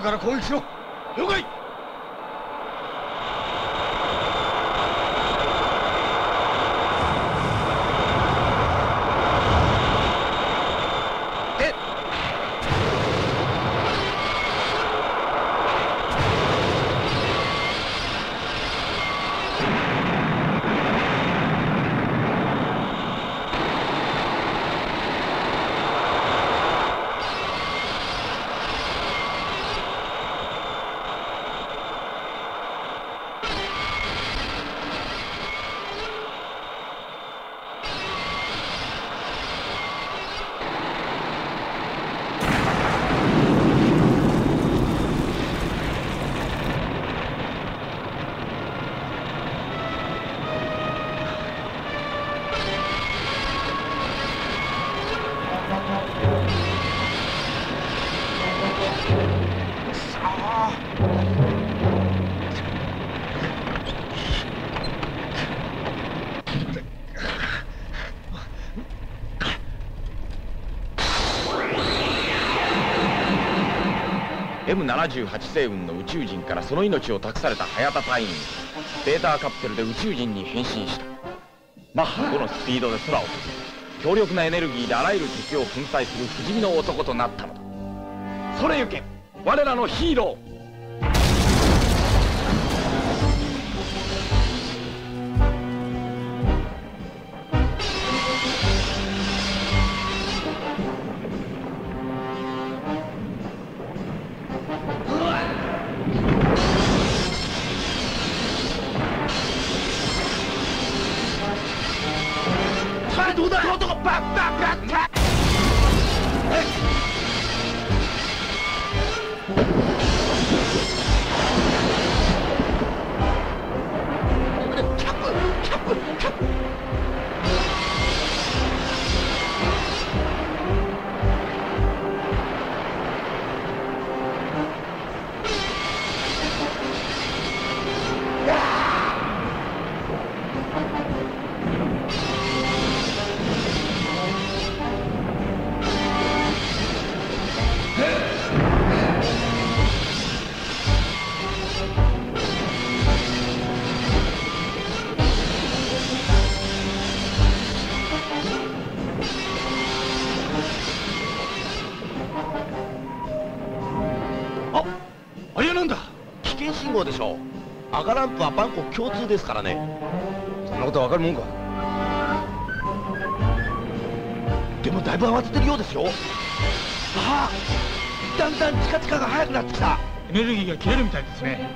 から攻撃しろ。 了解。 M78 星雲の宇宙人からその命を託された早田隊員、ベーターカプセルで宇宙人に変身した。マッハ5のスピードで空を飛び、強力なエネルギーであらゆる敵を粉砕する不死身の男となったのだ。それゆけ我らのヒーロー。 どうだバッバッバッバッ。 でしょう。赤ランプは万国共通ですからね。 そんなことわかるもんか。 でもだいぶ慌ててるようですよ。ああ、だんだんチカチカが速くなってきた。 エネルギーが切れるみたいですね。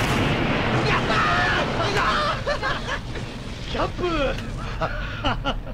キャップ